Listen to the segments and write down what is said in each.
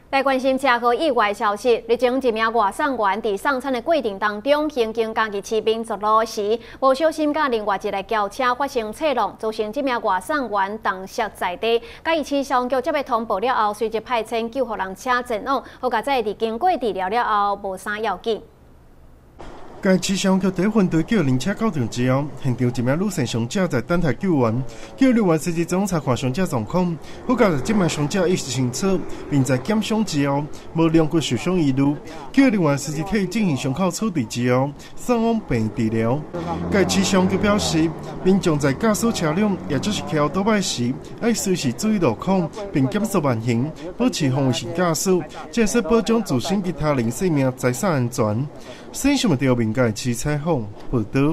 来关心车祸意外消息，日前一名外送员在送餐的过程当中，行经嘉义市民族路时，无小心甲另外一个轿车发生侧撞，造成这名外送员当摔在地。嘉义市消防局接到通报了后，随即派遣救护人车前往，好在在经过治疗了后，无啥要紧。 该市消防局第一分队叫灵车到场之后，现场一名女性伤者在等待救援。救援员随即总查看伤者状况，好在这名伤者意识清楚，并在检伤之后无两骨受伤疑虑。救援员随即替进行伤口处理之后，送往病院治疗。该市消防局表示，民众在驾驶车辆也就是骑倒摆时，要随时注意路况，并检视慢行，保持防卫性驾驶，这是保障自身及他人性命财产安全。新闻调频界市采访报道。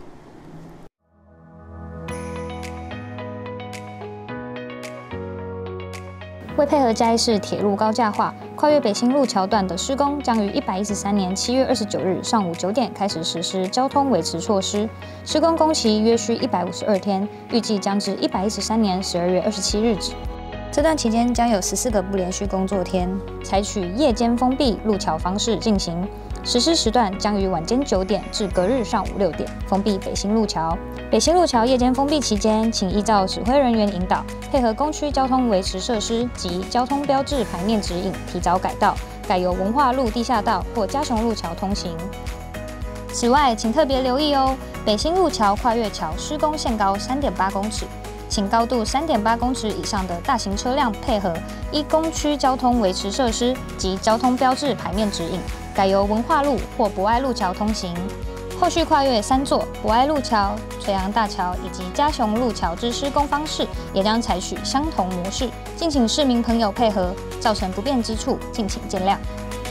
为配合嘉义市铁路高架化，跨越北新路桥段的施工将于113年7月29日上午9点开始实施交通维持措施。施工工期约需152天，预计将至113年12月27日止。这段期间将有14个不连续工作天，采取夜间封闭路桥方式进行。 实施时段将于晚间9点至隔日上午6点封闭北新路桥。北新路桥夜间封闭期间，请依照指挥人员引导，配合工区交通维持设施及交通标志牌面指引，提早改道，改由文化路地下道或嘉雄路桥通行。此外，请特别留意哦，北新路桥跨越桥施工限高3.8公尺。 请高度3.8公尺以上的大型车辆配合依工区交通维持设施及交通标志牌面指引，改由文化路或博爱路桥通行。后续跨越3座博爱路桥、垂杨大桥以及嘉雄路桥之施工方式，也将采取相同模式，敬请市民朋友配合，造成不便之处，敬请见谅。